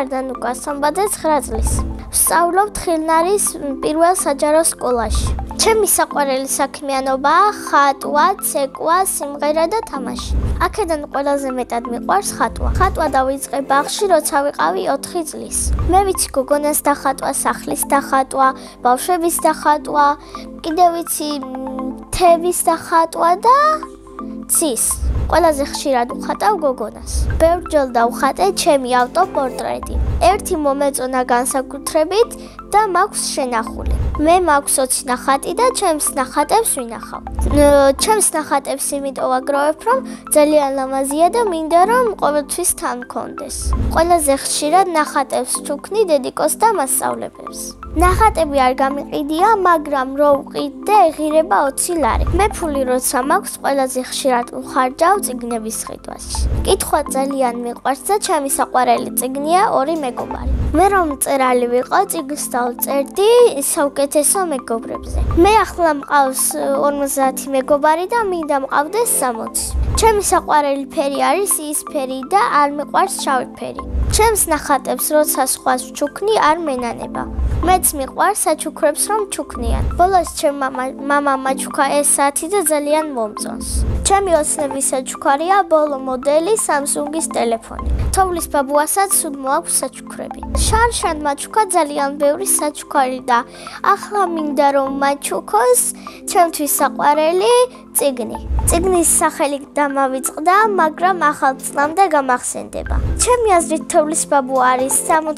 ვარდან უკან 9 წლის. ვსწავლობ თხილნარის პირველ საჯარო სკოლაში. ჩემი საყვარელი საქმიანობაა ხატვა, ცეკვა, სიმღერა და თამაში. აქედან ყველაზე მეტად მიყვარს ხატვა. ხატვა დავიწყე ბაღში, როცა ვიყავი 4 წლის. მე ვიცი გოგონას დახატვა, სახლის დახატვა, ბავშვების დახატვა, კიდევ ვიცი თევის დახატვა და ცის. ყველაზე ხშირად ვხატავ გოგონას. ბევრჯერ დავხატე ჩემი ავტოპორტრეტი. ერთი მომეწონა განსაკუთრებით და მაქვს შენახული. მე მაქვს 20 ნახატი და ჩემს ნახატებს ვინახავ. ჩემს ნახატებს იმიტომ ვაგროვებ, რომ ძალიან ლამაზია და მინდა რომ ყოველთვის თან მქონდეს. ყველაზე ხშირად ნახატებს ვჩუქნი დედიკოს და მასწავლებელს. ნახატები არ გამიყიდია, მაგრამ რო ვყიდე, ეღირება 20 ლარი. მე ფული როცა მაქვს, ყველაზე ხშირად ვხარჯავ წიგნების ყიდვაში. კითხვა ძალიან მიყვარს და ჩემი საყვარელი წიგნია 2 მეგობარი. მე რომ მწერალი ვიყო, წიგნს დავწერდი საუკეთესო მეგობრებზე. მე ახლა მყავს 50 მეგობარი და მინდა მყავდეს 60. ჩემი საყვარელი ფერი არის იისფერი და არ მიყვარს შავი ფერი. ჩემს ნახატებს როცა სხვას ვჩუქნი, არ მენანება. მეც მიყვარს საჩუქრებს რომ ჩუქნიან. ბოლოს ჩემმა მამამ მაჩუქა ეს საათი და ძალიან მომწონს. ჩემი ოცნების საჩუქარია ბოლო მოდელი Samsung-ის ტელეფონი. თოვლის ბაბუასაც სულ მოაქვს საჩუქრები. შარშან მაჩუქა ძალიან ბევრი საჩუქარი და ახლა მინდა რომ მაჩუქოს ჩემთვის საყვარელი წიგნი. წიგნის სახელი დამავიწყდა, მაგრამ ახალ წლამდე გამახსენდება. ჩემი აზრით თოვლის ბაბუა არის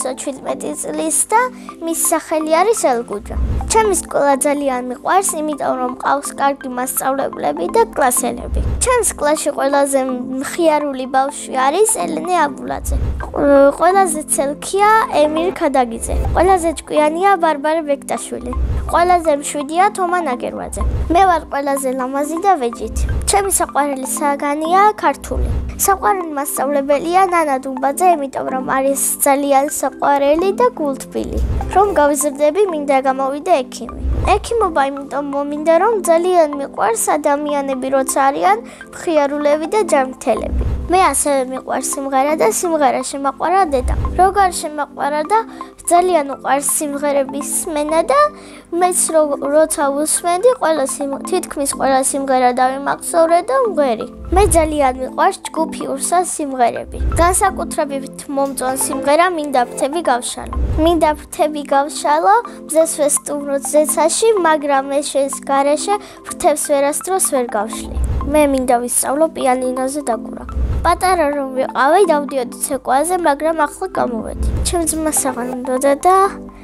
77 წლის და მის სახელი არის ელგუჯა. ჩემი სკოლა ძალიან მიყვარს, იმიტომ რომ მყავს კარგი მასწავლებლები და კლასელები. ჩემს კლასში ყველაზე მხიარული ბავშვი არის ელენე აბულაძე. ყველაზე ცელქია ემირ ქადაგიძე. ყველაზე ჭკვიანია ბარბარე ბექტაშვილი. ყველაზე მშვიდია თომა ნაგერვაძე. მე ვარ ყველაზე ლამაზი და ვეჯითი. ჩემი საყვარელი საგანია ქართული. საყვარელი მასწავლებელია ნანა დუმბაძე, იმიტომ რომ არის ძალიან საყვარელი და გულთბილი. რომ გავიზრდები, მინდა გამოვიდე ექიმი. ექიმობა იმიტომ მომინდა, რომ ძალიან მიყვარს ადამიანები, როცა არიან მხიარულები და ჯანმრთელები. მე ასევე მიყვარს სიმღერა და სიმღერა შემაყვარა დედა. როგორ შემაყვარა და ძალიან უყვარს სიმღერების სმენა და მეც როცა ვუსმენდი, თითქმის ყველა სიმღერა დავიმახსოვრე და მღერი. მე ძალიან მიყვარს ჯგუფი ურსას სიმღერები. განსაკუთრებით მომწონს სიმღერა მინდა ფრთები გავშალო. მინდა ფრთები გავშალო მზეს ვესტუმრო ზეცაში, მაგრამ ეს გარეშე ფრთებს ვერასდროს ვერ გავშლი. მე მინდა ვისწავლო პიანინოზე დაკვრა. პატარა რომ ვიყავი, დავდიოდი ცეკვაზე, მაგრამ ახლა გამოვედი. ჩემს ძმას აღარ უნდოდა და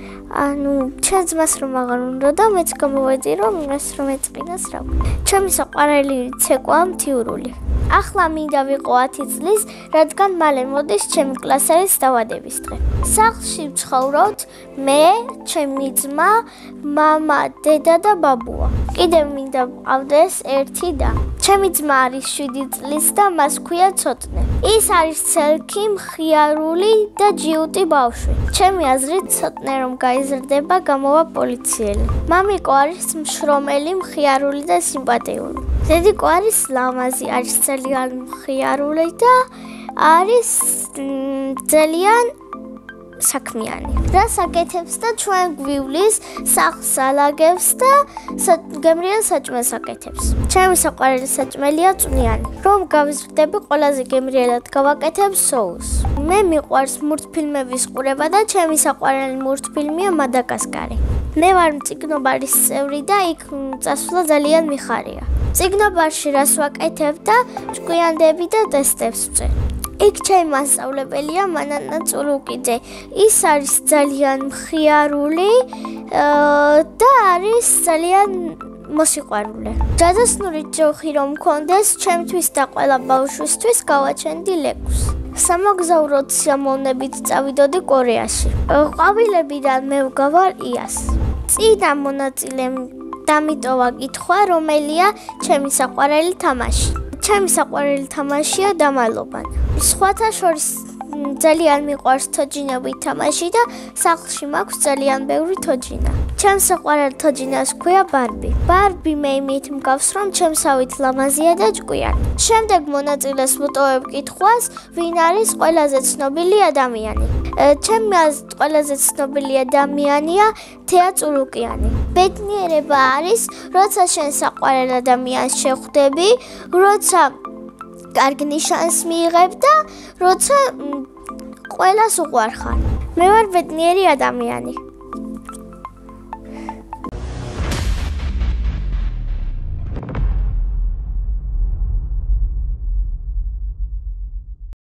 ჩემს ძმას რომ აღარ უნდოდა, მეც გამოვედი რომ იმას რომ ეწყინას რა. ჩემი საყვარელი ცეკვაა მთიურული. ახლა მინდა ვიყო 10 წლის, რადგან მალე მოდის ჩემი კლასელის დავადების დღე. სახლში ვცხოვრობთ მე, ჩემი ძმა, მამა, დედა და ბაბუა. კიდევ მინდა ვყავდეს ერთი და. ჩემი ძმა არის 7 წლის და მას ქვია ცოტნე. ის არის ცელქი, მხიარული და ჯიუტი ბავშვი. ჩემი აზრით ცოტნე რომ გაიზრდება, გამოვა პოლიციელი. მამიკო არის მშრომელი, მხიარული და სიმპათიური. დედიკო არის ლამაზი, არის ძალიან მხიარული და არის ძალიან საქმიანი. რას აკეთებს და ჩვენ გვივლის, სახლს ალაგებს და გემრიელ საჭმელს აკეთებს. ჩემი საყვარელი საჭმელია წვნიანი. რომ გავიზრდები, ყველაზე გემრიელად გავაკეთებ სოუსს. მე მიყვარს მულტფილმების ყურება და ჩემი საყვარელი მულტფილმია მადაგასკარი. მე ვარ მწიგნობარის წევრი და იქ წასვლა ძალიან მიხარია. მწიგნობარში რას ვაკეთებ და ჭკვიანდები და ტესტებს ვწერ. იქ ჩემი მასწავლებელია მანანა წულუკიძე. ის არის ძალიან მხიარული და არის ძალიან მოსიყვარულე. ჯადოსნური ჯოხი რომ მქონდეს, ჩემთვის და ყველა ბავშვისთვის გავაჩენდი ლეკვს. სამოგზაუროდ სიამოვნებით წავიდოდი კორეაში. ყვავილებიდან მე ვგავარ იას. წინა მონაწილემ დამიტოვა კითხვა, რომელია ჩემი საყვარელი თამაში. ჩემი საყვარელი თამაშია დამალობანა. სხვათა შორის ძალიან მიყვარს თოჯინები თამაში და სახლში მაქვს ძალიან ბევრი თოჯინა. ჩემს საყვარელ თოჯინას ქვია ბარბი. ბარბი მე იმით მგავს, რომ ჩემსავით ლამაზია და ჭკვიანი. შემდეგ მონაწილეს ვუტოვებ კითხვას, ვინ არის ყველაზე ცნობილი ადამიანი. ჩემი აზრით ყველაზე ცნობილი ადამიანია თეა წულუკიანი. ბედნიერება არის, როცა შენ საყვარელ ადამიანს შეხვდები, როცა კარგ ნიშანს მიიღებ და როცა ყველას უყვარხარ. მე ვარ ბედნიერი ადამიანი.